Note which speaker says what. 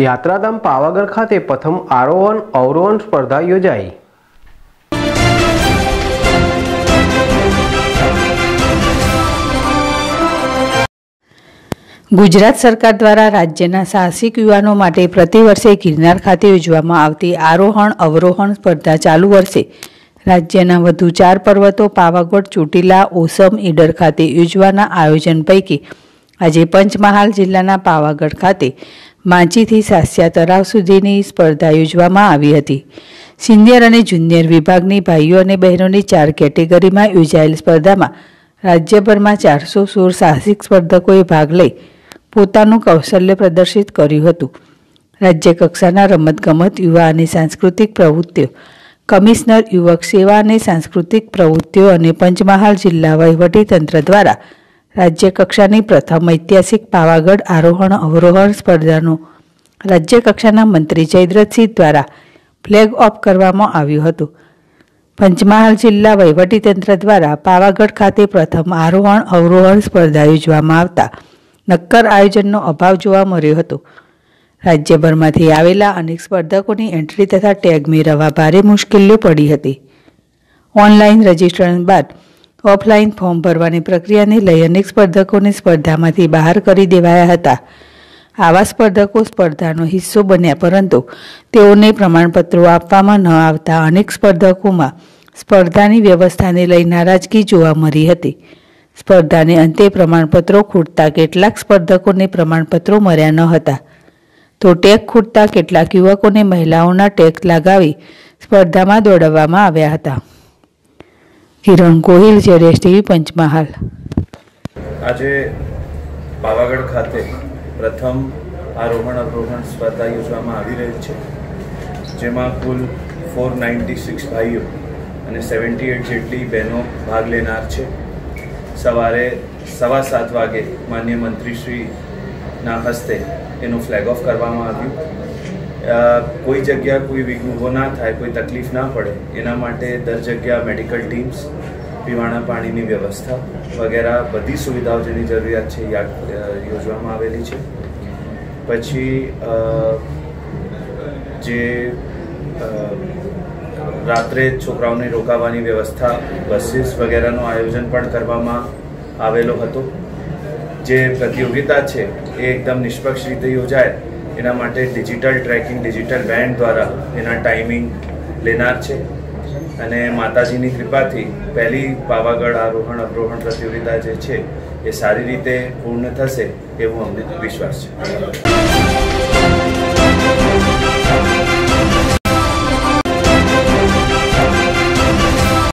Speaker 1: યાત્રાધામ પાવાગઢ ખાતે પ્રથમ આરોહણ અવરોહણ સ્પર્ધા યોજાઈ।
Speaker 2: ગુજરાત સરકાર દ્વારા રાજ્યના સાહસિક યુવાનો માટે પ્રતિવર્ષે ગિરનાર ખાતે યોજવામાં આવતી આરોહણ અવરોહણ સ્પર્ધા ચાલુ વર્ષે રાજ્યના વધુ 4 પર્વતો પાવાગઢ, ચોટીલા, ઓસમ, ઈડર ખાતે યોજવાના આયોજન પૈકી આજે પંચમહાલ જિલ્લાના પાવાગઢ ખાતે માંચીથી સાસ્યા તળાવ સુધીની સ્પર્ધા યોજવામાં આવી હતી। સિનિયર અને જુનિયર વિભાગની ભાઈઓ અને બહેનોની 4 કેટેગરીમાં યોજાયેલ સ્પર્ધામાં રાજ્યભરમાં 416 સાહસિક સ્પર્ધકોએ ભાગ લઈ પોતાનું કૌશલ્ય પ્રદર્શિત કર્યું હતું। રાજ્ય કક્ષાના રમતગમત, યુવા અને સાંસ્કૃતિક પ્રવૃત્તિઓ કમિશનર, યુવક સેવા અને સાંસ્કૃતિક પ્રવૃત્તિઓ અને પંચમહાલ જિલ્લા વહીવટીતંત્ર દ્વારા રાજ્ય કક્ષાની પ્રથમ ઐતિહાસિક પાવાગઢ આરોહણ અવરોહણ સ્પર્ધાનું રાજ્ય કક્ષાના મંત્રી જયદ્રથસિંહ દ્વારા ફ્લેગ ઓફ કરવામાં આવ્યું હતું। પંચમહાલ જિલ્લા વહીવટીતંત્ર દ્વારા પાવાગઢ ખાતે પ્રથમ આરોહણ અવરોહણ સ્પર્ધા યોજવામાં આવતા નક્કર આયોજનનો અભાવ જોવા મળ્યો હતો। રાજ્યભરમાંથી આવેલા અનેક સ્પર્ધકોની એન્ટ્રી તથા ટેગ મેળવવા ભારે મુશ્કેલીઓ પડી હતી। ઓનલાઈન રજીસ્ટ્રેશન બાદ ઓફલાઈન ફોર્મ ભરવાની પ્રક્રિયાને લઈ અનેક સ્પર્ધકોને સ્પર્ધામાંથી બહાર કરી દેવાયા હતા। આવા સ્પર્ધકો સ્પર્ધાનો હિસ્સો બન્યા, પરંતુ તેઓને પ્રમાણપત્રો આપવામાં ન આવતા અનેક સ્પર્ધકોમાં સ્પર્ધાની વ્યવસ્થાને લઈ નારાજગી જોવા મળી હતી। સ્પર્ધાને અંતે પ્રમાણપત્રો ખૂટતા કેટલાક સ્પર્ધકોને પ્રમાણપત્રો મળ્યા ન હતા, તો ટેગ ખૂટતા કેટલાક યુવકોને મહિલાઓના ટેગ લગાવી સ્પર્ધામાં દોડાવવામાં આવ્યા હતા। કિરણ ગોહિલ, ZSTV, પંચમહાલ।
Speaker 3: આજે પાવાગઢ ખાતે પ્રથમ આરોહણ અવરોહણ સ્પર્ધા યોજવામાં આવી રહી છે, જેમાં કુલ 496 ભાઈઓ અને 78 જેટલી બહેનો ભાગ લેનાર છે। સવારે 7:15 વાગે માન્ય મંત્રીશ્રીના હસ્તે એનું ફ્લેગ ઓફ કરવામાં આવ્યું। કોઈ જગ્યા કોઈ વિઘ્ન ઊભો ના થાય, કોઈ તકલીફ ના પડે એના માટે દર જગ્યા મેડિકલ ટીમ્સ, પીવાના પાણીની વ્યવસ્થા વગેરે બધી સુવિધાઓ જેની જરૂરિયાત છે યોજવામાં આવેલી છે। પછી જે રાત્રે છોકરાઓને રોકાવાની વ્યવસ્થા, બસીસ વગેરેનું આયોજન પણ કરવામાં આવેલો હતો। જે પ્રતિયોગિતા છે એ એકદમ નિષ્પક્ષ રીતે યોજાય એના માટે ડિજિટલ ટ્રેકિંગ, ડિજિટલ વેન દ્વારા એના ટાઈમિંગ લેનાર છે અને માતાજીની કૃપાથી પહેલી પાવાગઢ આરોહણ અવરોહણ પ્રતિયોગિતા જે છે એ સારી રીતે પૂર્ણ થશે એવો અમને વિશ્વાસ છે।